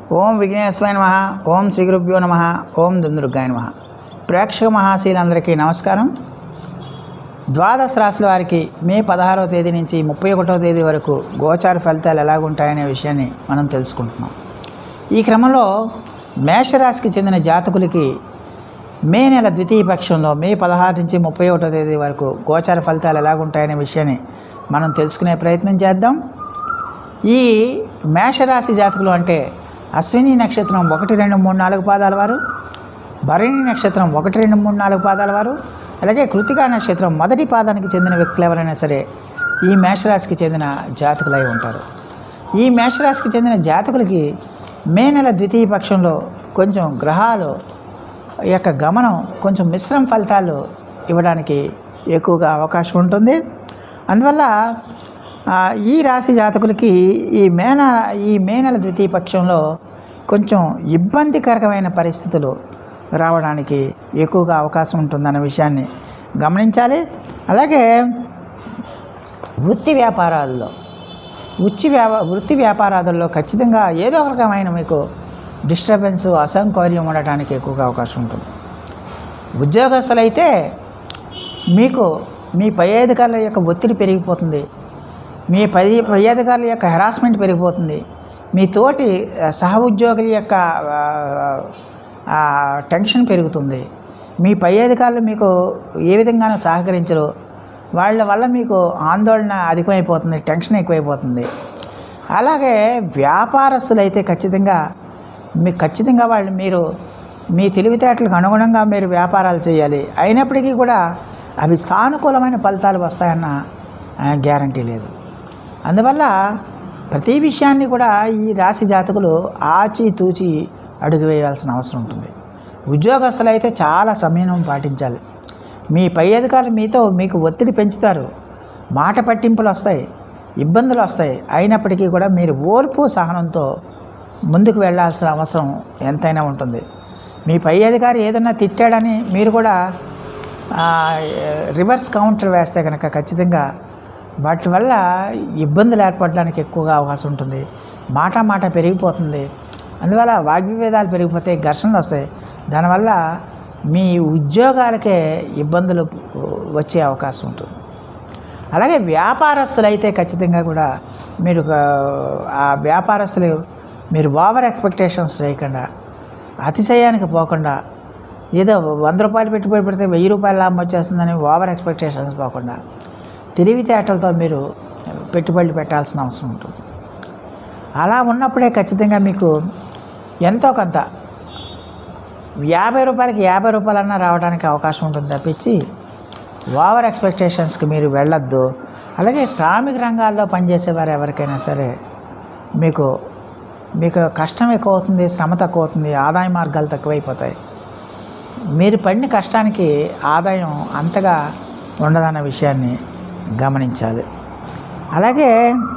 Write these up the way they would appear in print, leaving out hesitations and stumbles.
ఓం విఘ్నేశ్వరాయ నమః. ఓం శ్రీ గురుభ్యో నమః. ఓం దుందుర్గాయ నమః. ప్రేక్షక మహాశీలందరికీ నమస్కారం. ద్వాదశ రాశుల వారికి మే 16వ తేదీ నుంచి 31వ తేదీ వరకు గోచార ఫలితాలు ఎలాగుంటాయనే విషయాన్ని మనం తెలుసుకుంటున్నాం. ఈ క్రమంలో మేషరాశికి చెందిన జాతకులకి మే నెల ద్వితీయ పక్షంలో మే 16 నుంచి 31వ తేదీ వరకు గోచార ఫలితాలు ఎలాగుంటాయనే విషయాన్ని మనం తెలుసుకునే ప్రయత్నం చేద్దాం. ఈ మేషరాశి జాతకులు అంటే అశ్విని నక్షత్రం 1, 2, 3, 4 పాదాల వారు, భరణి నక్షత్రం 1, 2, 3, 4 పాదాల వారు, అలాగే కృతికా నక్షత్రం మొదటి పాదానికి చెందిన వ్యక్తులు ఎవరైనా సరే ఈ మేషరాశికి చెందిన జాతకులై ఉంటారు. ఈ మేషరాశికి చెందిన జాతకులకి మే నెల ద్వితీయ పక్షంలో కొంచెం గ్రహాలు యొక్క గమనం కొంచెం మిశ్రమ ఫలితాలు ఇవ్వడానికి ఎక్కువగా అవకాశం ఉంటుంది. అందువల్ల ఈ రాశి జాతకులకి ఈ మే నెల ద్వితీయ పక్షంలో కొంచెం ఇబ్బందికరమైన పరిస్థితులు రావడానికి ఎక్కువగా అవకాశం ఉంటుందన్న విషయాన్ని గమనించాలి. అలాగే వృత్తి వ్యాపారాదుల్లో ఖచ్చితంగా ఏదో ఒక రకమైన మీకు డిస్టర్బెన్స్, అసౌకర్యం ఉండటానికి ఎక్కువగా అవకాశం ఉంటుంది. ఉద్యోగస్తులైతే మీకు మీ పై అధికారుల యొక్క ఒత్తిడి పెరిగిపోతుంది, మీ పై అధికారుల యొక్క హెరాస్మెంట్ పెరిగిపోతుంది, మీ తోటి సహ ఉద్యోగుల యొక్క టెన్షన్ పెరుగుతుంది, మీ పై అధికారులు మీకు ఏ విధంగానూ సహకరించరు, వాళ్ళ వల్ల మీకు ఆందోళన అధికమైపోతుంది, టెన్షన్ ఎక్కువైపోతుంది. అలాగే వ్యాపారస్తులైతే ఖచ్చితంగా మీరు మీ తెలివితేటలకు అనుగుణంగా మీరు వ్యాపారాలు చేయాలి. అయినప్పటికీ కూడా అవి సానుకూలమైన ఫలితాలు వస్తాయన్న గ్యారంటీ లేదు. అందువల్ల ప్రతి విషయాన్ని కూడా ఈ రాశి జాతకులు ఆచితూచి అడుగు వేయాల్సిన అవసరం ఉంటుంది. ఉద్యోగస్తులు అయితే చాలా సంయమనం పాటించాలి. మీ పై అధికారులు మీకు ఒత్తిడి పెంచుతారు, మాట పట్టింపులు వస్తాయి, ఇబ్బందులు వస్తాయి. అయినప్పటికీ కూడా మీరు ఓర్పు సహనంతో ముందుకు వెళ్ళాల్సిన అవసరం ఎంతైనా ఉంటుంది. మీ పై అధికారి ఏదన్నా తిట్టాడని మీరు కూడా రివర్స్ కౌంటర్ వేస్తే కనుక ఖచ్చితంగా వాటి వల్ల ఇబ్బందులు ఏర్పడడానికి ఎక్కువగా అవకాశం ఉంటుంది. మాట పెరిగిపోతుంది. అందువల్ల వాగ్విభేదాలు పెరిగిపోతే ఘర్షణలు వస్తాయి. దానివల్ల మీ ఉద్యోగాలకే ఇబ్బందులు వచ్చే అవకాశం ఉంటుంది. అలాగే వ్యాపారస్తులు అయితే ఖచ్చితంగా కూడా మీరు ఓవర్ ఎక్స్పెక్టేషన్స్ చేయకుండా, అతిశయానికి పోకుండా, ఏదో 100 రూపాయలు పెట్టుబడి పెడితే 1000 రూపాయలు లాభం వచ్చేస్తుందని ఓవర్ ఎక్స్పెక్టేషన్స్ పోకుండా తెలివితేటలతో మీరు పెట్టుబడులు పెట్టాల్సిన అవసరం ఉంటుంది. అలా ఉన్నప్పుడే ఖచ్చితంగా మీకు ఎంతో కొంత 50 రూపాయలకి 50 రూపాయలన్నా రావడానికి అవకాశం ఉంటుంది తప్పించి ఓవర్ ఎక్స్పెక్టేషన్స్కి మీరు వెళ్ళొద్దు. అలాగే శ్రామిక రంగాల్లో పనిచేసేవారు ఎవరికైనా సరే మీకు కష్టం ఎక్కువ అవుతుంది, శ్రమ తక్కువ అవుతుంది, ఆదాయ మార్గాలు తక్కువైపోతాయి. మీరు పడిన కష్టానికి ఆదాయం అంతగా ఉండదన్న విషయాన్ని గమనించాలి. అలాగే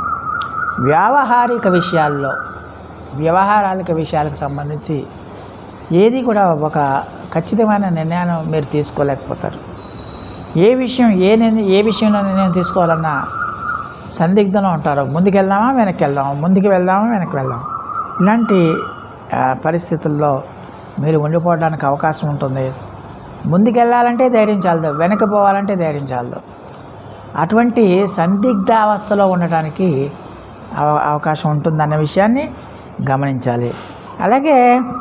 వ్యవహారాలకు విషయాలకు సంబంధించి ఏది కూడా ఒక ఖచ్చితమైన నిర్ణయాన్ని మీరు తీసుకోలేకపోతారు. ఏ విషయంలో నిర్ణయం తీసుకోవాలన్నా సందిగ్ధంలో ఉంటారు. ముందుకు వెళ్దామా వెనక్కి వెళ్దాం ఇలాంటి పరిస్థితుల్లో మీరు ఉండిపోవడానికి అవకాశం ఉంటుంది. ముందుకు వెళ్ళాలంటే ధైర్యం చాలదు, వెనక్కి పోవాలంటే ధైర్యం చాలదు. అటువంటి సందిగ్ధావస్థలో ఉండటానికి అవకాశం ఉంటుందన్న విషయాన్ని గమనించాలి. అలాగే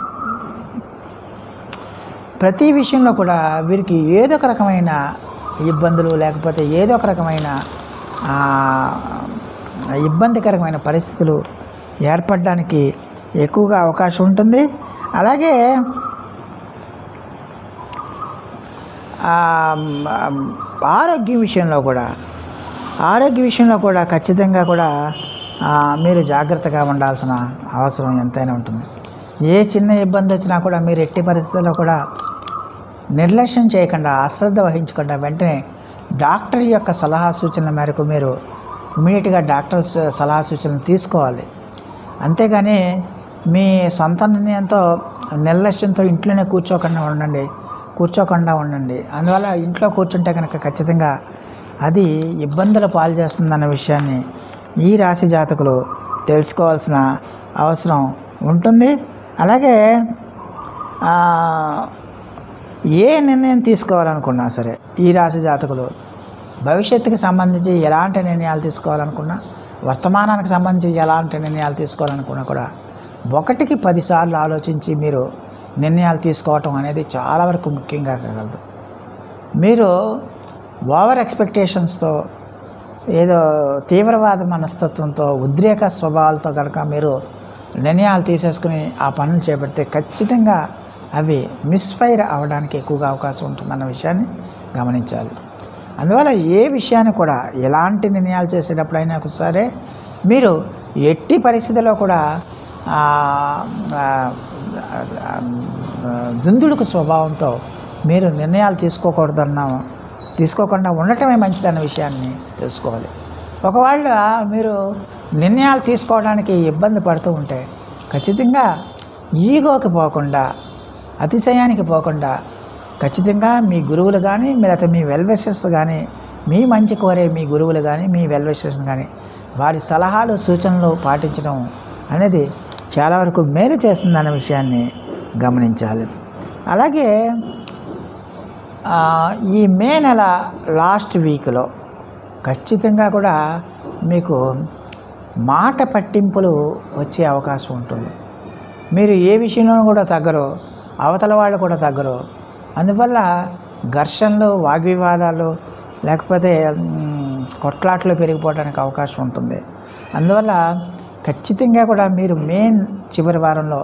ప్రతి విషయంలో కూడా వీరికి ఏదో ఒక రకమైన ఇబ్బందులు లేకపోతే ఏదో ఒక రకమైన ఇబ్బందికరమైన పరిస్థితులు ఏర్పడడానికి ఎక్కువగా అవకాశం ఉంటుంది. అలాగే ఆరోగ్య విషయంలో కూడా ఖచ్చితంగా కూడా మీరు జాగ్రత్తగా ఉండాల్సిన అవసరం ఎంతైనా ఉంటుంది. ఏ చిన్న ఇబ్బంది వచ్చినా కూడా మీరు ఎట్టి పరిస్థితుల్లో కూడా నిర్లక్ష్యం చేయకుండా, అశ్రద్ధ వహించకుండా వెంటనే డాక్టర్ యొక్క సలహా సూచనల మేరకు మీరు ఇమీడియట్గా డాక్టర్ సలహా సూచనలు తీసుకోవాలి. అంతేగాని మీ సొంత నిర్ణయంతో నిర్లక్ష్యంతో ఇంట్లోనే కూర్చోకుండా ఉండండి. అందువల్ల ఇంట్లో కూర్చుంటే కనుక ఖచ్చితంగా అది ఇబ్బందుల పాలు చేస్తుందన్న విషయాన్ని ఈ రాశి జాతకులు తెలుసుకోవాల్సిన అవసరం ఉంటుంది. అలాగే ఏ నిర్ణయం తీసుకోవాలనుకున్నా సరే ఈ రాశి జాతకులు భవిష్యత్తుకి సంబంధించి ఎలాంటి నిర్ణయాలు తీసుకోవాలనుకున్నా, వర్తమానానికి సంబంధించి ఎలాంటి నిర్ణయాలు తీసుకోవాలనుకున్నా కూడా 1కి 10 సార్లు ఆలోచించి మీరు నిర్ణయాలు తీసుకోవటం అనేది చాలా వరకు ముఖ్యంగా కాగలదు. మీరు ఓవర్ ఎక్స్పెక్టేషన్స్తో, ఏదో తీవ్రవాద మనస్తత్వంతో, ఉద్రేక స్వభావాలతో కనుక మీరు నిర్ణయాలు తీసేసుకుని ఆ పనులు చేపడితే ఖచ్చితంగా అవి మిస్ఫైర్ అవ్వడానికి ఎక్కువగా అవకాశం ఉంటుందన్న విషయాన్ని గమనించాలి. అందువల్ల ఏ విషయాన్ని కూడా ఎలాంటి నిర్ణయాలు చేసేటప్పుడైనా సరే మీరు ఎట్టి పరిస్థితుల్లో కూడా దుందుడుకు స్వభావంతో మీరు నిర్ణయాలు తీసుకోకుండా ఉండటమే మంచిదన్న విషయాన్ని తెలుసుకోవాలి. ఒకవేళ మీరు నిర్ణయాలు తీసుకోవడానికి ఇబ్బంది పడుతూ ఉంటే ఖచ్చితంగా ఈగోకి పోకుండా, అతిశయానికి పోకుండా ఖచ్చితంగా మీ గురువులు కానీ, లేకపోతే మీ వెల్విషర్స్ కానీ, మీ మంచి కోరే మీ గురువులు కానీ, మీ వెల్విషర్స్ కానీ వారి సలహాలు సూచనలు పాటించడం అనేది చాలా వరకు మేలు చేస్తుందన్న విషయాన్ని గమనించాలి. అలాగే ఈ మే నెల లాస్ట్ వీక్లో ఖచ్చితంగా కూడా మీకు మాట పట్టింపులు వచ్చే అవకాశం ఉంటుంది. మీరు ఏ విషయంలో కూడా తగ్గరు, అవతల వాళ్ళు కూడా తగ్గరు. అందువల్ల ఘర్షణలు, వాగ్వివాదాలు, లేకపోతే కొట్లాట్లు పెరిగిపోవడానికి అవకాశం ఉంటుంది. అందువల్ల ఖచ్చితంగా కూడా మీరు మెయిన్ చివరి వారంలో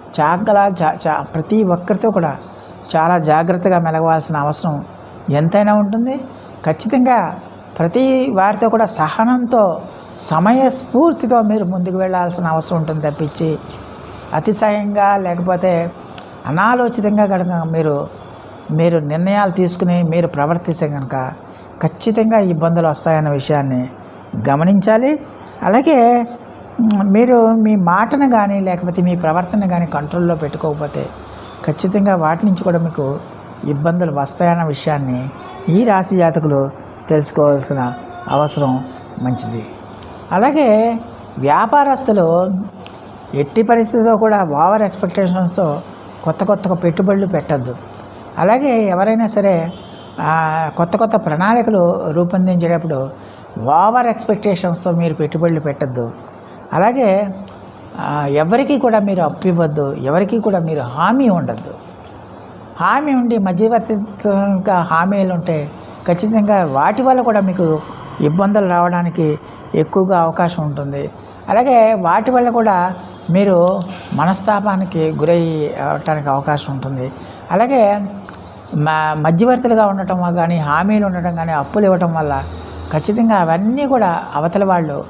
ప్రతి ఒక్కరితో కూడా చాలా జాగ్రత్తగా మెలగవలసిన అవసరం ఎంతైనా ఉంటుంది. ఖచ్చితంగా ప్రతి వారితో కూడా సహనంతో, సమయస్ఫూర్తితో మీరు ముందుకు వెళ్ళాల్సిన అవసరం ఉంటుంది తప్పించి అతిశయంగా లేకపోతే అనాలోచితంగా కనుక మీరు నిర్ణయాలు తీసుకుని మీరు ప్రవర్తిస్తే కనుక ఖచ్చితంగా ఇబ్బందులు వస్తాయన్న విషయాన్ని గమనించాలి. అలాగే మీరు మీ మాటను కానీ లేకపోతే మీ ప్రవర్తన కానీ కంట్రోల్లో పెట్టుకోకపోతే ఖచ్చితంగా వాటి నుంచి కూడా మీకు ఇబ్బందులు వస్తాయన్న విషయాన్ని ఈ రాశి జాతకులు తెలుసుకోవాల్సిన అవసరం మంచిది. అలాగే వ్యాపారస్తులు ఎట్టి పరిస్థితుల్లో కూడా ఓవర్ ఎక్స్పెక్టేషన్స్తో కొత్త పెట్టుబడులు పెట్టద్దు. అలాగే ఎవరైనా సరే కొత్త ప్రణాళికలు రూపొందించేటప్పుడు ఓవర్ ఎక్స్పెక్టేషన్స్తో మీరు పెట్టుబడులు పెట్టద్దు. అలాగే ఎవరికి కూడా మీరు అప్పు ఇవ్వద్దు, ఎవరికి కూడా మీరు హామీ ఉండద్దు. హామీ ఉండి మధ్యవర్తిగా హామీలు ఉంటే ఖచ్చితంగా వాటి వల్ల కూడా మీకు ఇబ్బందులు రావడానికి ఎక్కువగా అవకాశం ఉంటుంది. అలాగే వాటి వల్ల కూడా మీరు మనస్తాపానికి గురై అవటానికి అవకాశం ఉంటుంది. అలాగే మధ్యవర్తులుగా ఉండటం కానీ, హామీలు ఉండటం కానీ, అప్పులు ఇవ్వటం వల్ల ఖచ్చితంగా అవన్నీ కూడా అవతల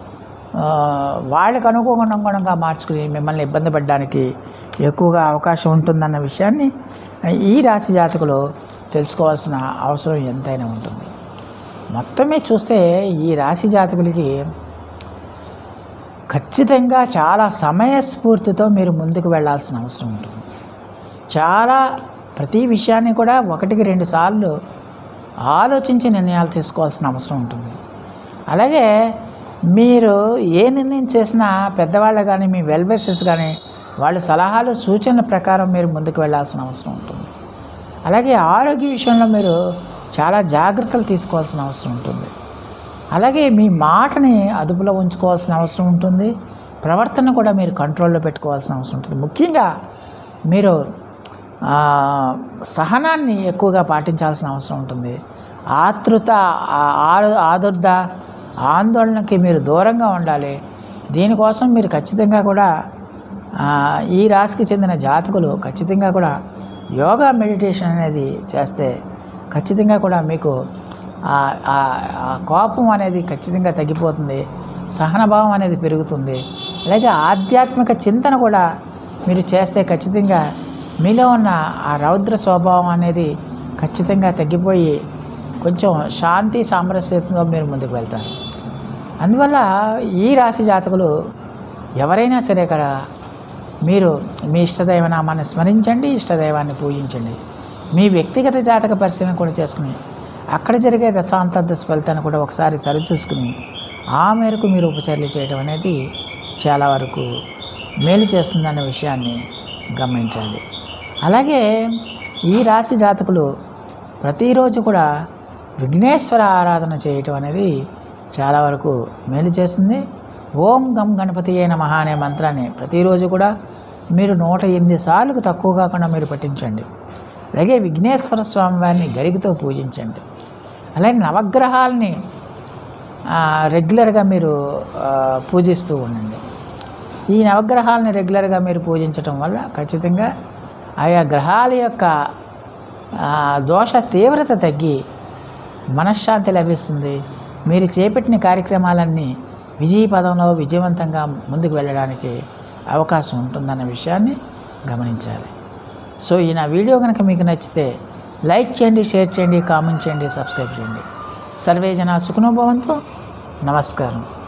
వాళ్ళకు అనుగుణంగా మార్చుకుని మిమ్మల్ని ఇబ్బంది పడడానికి ఎక్కువగా అవకాశం ఉంటుందన్న విషయాన్ని ఈ రాశి జాతకులు తెలుసుకోవాల్సిన అవసరం ఎంతైనా ఉంటుంది. మొత్తమే చూస్తే ఈ రాశి జాతకులకి ఖచ్చితంగా చాలా సమయస్ఫూర్తితో మీరు ముందుకు వెళ్ళాల్సిన అవసరం ఉంటుంది. ప్రతి విషయాన్ని కూడా 1కి 2 సార్లు ఆలోచించి నిర్ణయాలు తీసుకోవాల్సిన అవసరం ఉంటుంది. అలాగే మీరు ఏ నిర్ణయం చేసినా పెద్దవాళ్ళు కానీ, మీ వెల్విషర్స్ కానీ వాళ్ళ సలహాలు సూచనల ప్రకారం మీరు ముందుకు వెళ్ళాల్సిన అవసరం ఉంటుంది. అలాగే ఆరోగ్య విషయంలో మీరు చాలా జాగ్రత్తలు తీసుకోవాల్సిన అవసరం ఉంటుంది. అలాగే మీ మాటని అదుపులో ఉంచుకోవాల్సిన అవసరం ఉంటుంది. ప్రవర్తన కూడా మీరు కంట్రోల్లో పెట్టుకోవాల్సిన అవసరం ఉంటుంది. ముఖ్యంగా మీరు సహనాన్ని ఎక్కువగా పాటించాల్సిన అవసరం ఉంటుంది. ఆతృత, ఆదుర్ద, ఆందోళనకి మీరు దూరంగా ఉండాలి. దీనికోసం మీరు ఖచ్చితంగా కూడా ఈ రాశికి చెందిన జాతకులు ఖచ్చితంగా కూడా యోగా, మెడిటేషన్ అనేది చేస్తే ఖచ్చితంగా కూడా మీకు కోపం అనేది ఖచ్చితంగా తగ్గిపోతుంది, సహనభావం అనేది పెరుగుతుంది. అలాగే ఆధ్యాత్మిక చింతన కూడా మీరు చేస్తే ఖచ్చితంగా మీలో ఉన్న ఆ రౌద్ర స్వభావం అనేది ఖచ్చితంగా తగ్గిపోయి కొంచెం శాంతి సామరస్యంతో మీరు ముందుకు వెళ్తారు. అందువల్ల ఈ రాశి జాతకులు ఎవరైనా సరే కదా మీరు మీ ఇష్టదైవనామాన్ని స్మరించండి, ఇష్టదైవాన్ని పూజించండి. మీ వ్యక్తిగత జాతక పరిశీలన కూడా చేసుకుని అక్కడ జరిగే దశాంతర్దశ ఫలితాన్ని కూడా ఒకసారి సరిచూసుకుని ఆ మేరకు మీరు ఉపచర్యలు చేయడం అనేది చాలా వరకు మేలు చేస్తుందన్న విషయాన్ని గమనించాలి. అలాగే ఈ రాశి జాతకులు ప్రతిరోజు కూడా విఘ్నేశ్వర ఆరాధన చేయటం అనేది చాలా వరకు మేలు చేస్తుంది. ఓం గం గణపతియే నమః అనే మంత్రాన్ని ప్రతిరోజు కూడా మీరు 108 సార్లకు తక్కువ కాకుండా మీరు పఠించండి. అలాగే విఘ్నేశ్వర స్వామి వారిని గరికతో పూజించండి. అలాగే నవగ్రహాలని రెగ్యులర్గా మీరు పూజిస్తూ ఉండండి. ఈ నవగ్రహాలని రెగ్యులర్గా మీరు పూజించటం వల్ల ఖచ్చితంగా ఆయా గ్రహాల యొక్క దోష తీవ్రత తగ్గి మనశ్శాంతి లభిస్తుంది. మీరు చేపట్టిన కార్యక్రమాలన్నీ విజయపదంలో విజయవంతంగా ముందుకు వెళ్ళడానికి అవకాశం ఉంటుందన్న విషయాన్ని గమనించాలి. సో ఈ నా వీడియో కనుక మీకు నచ్చితే లైక్ చేయండి, షేర్ చేయండి, కామెంట్ చేయండి, సబ్స్క్రైబ్ చేయండి. సర్వే జనా సుఖినో భవంతు. నమస్కారం.